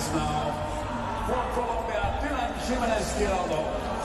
points now for Colombia, Dylan Jimenez Giraldo.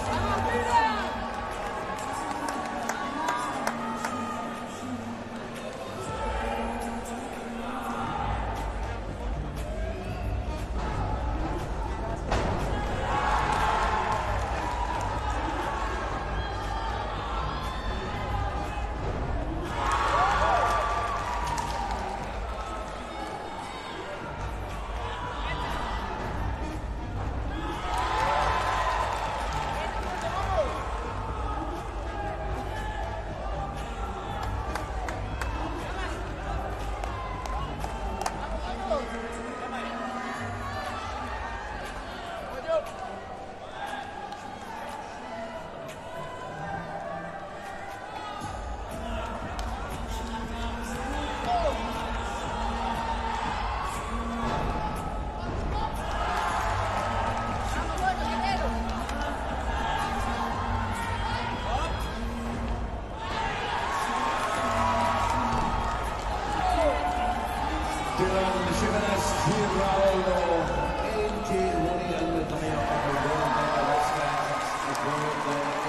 Dylan Jimenez Giraldo, AG William met de afgelopen wedstrijd. Het wordt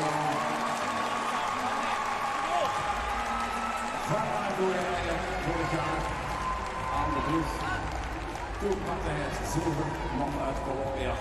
in Bulgarije vorig jaar aan de ploeg. Toen pakte hij het zilver, man uit Colombia.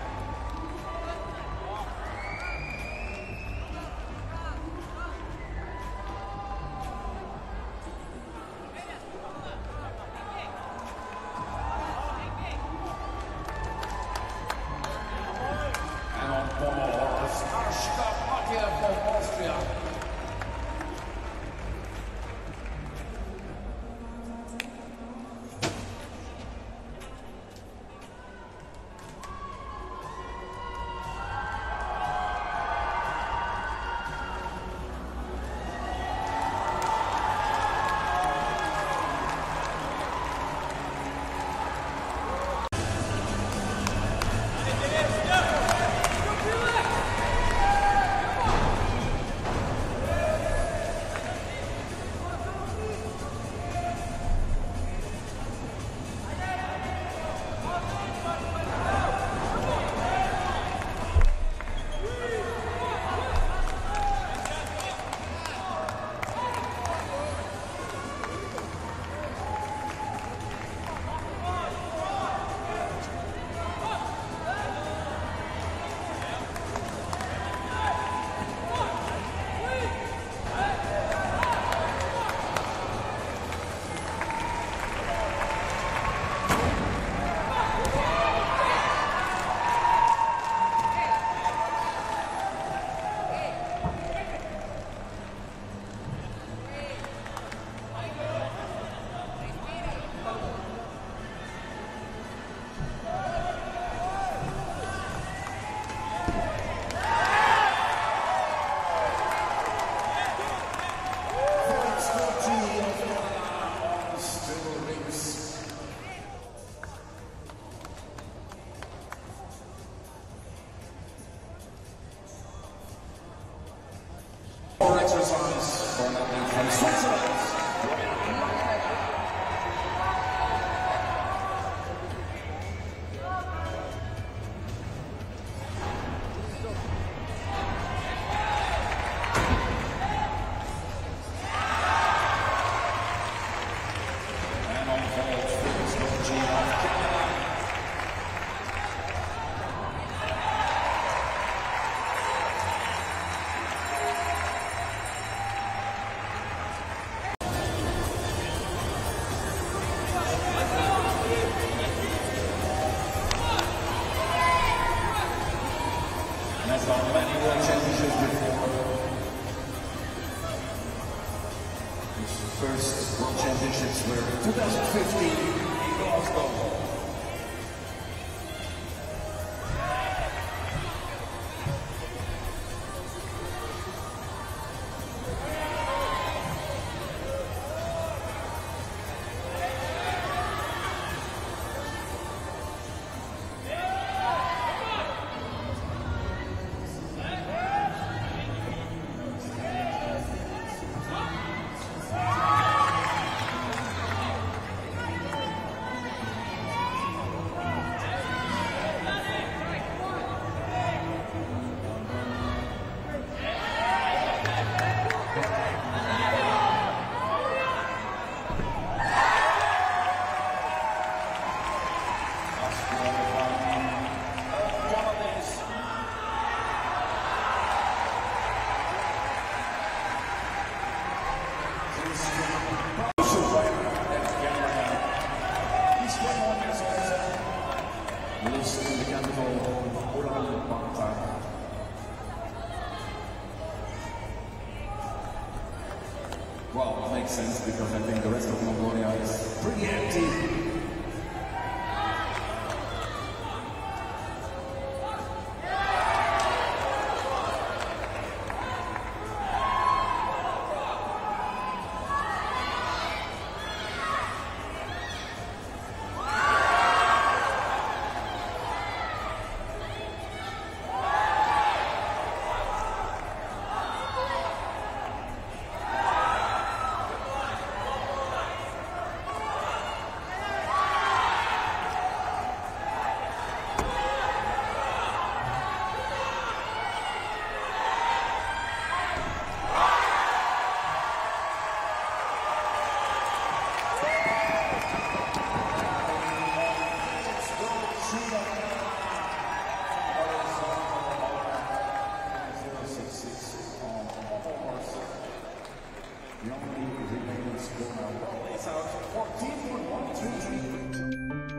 Exercise from Switzerland. And on vault, Felix G of Canada. Has won many World Championships before. His first World Championships were in 2015 in Glasgow. Well, it makes sense because I think the rest of Mongolia is pretty empty. The only remaining score now is out 14-1-2.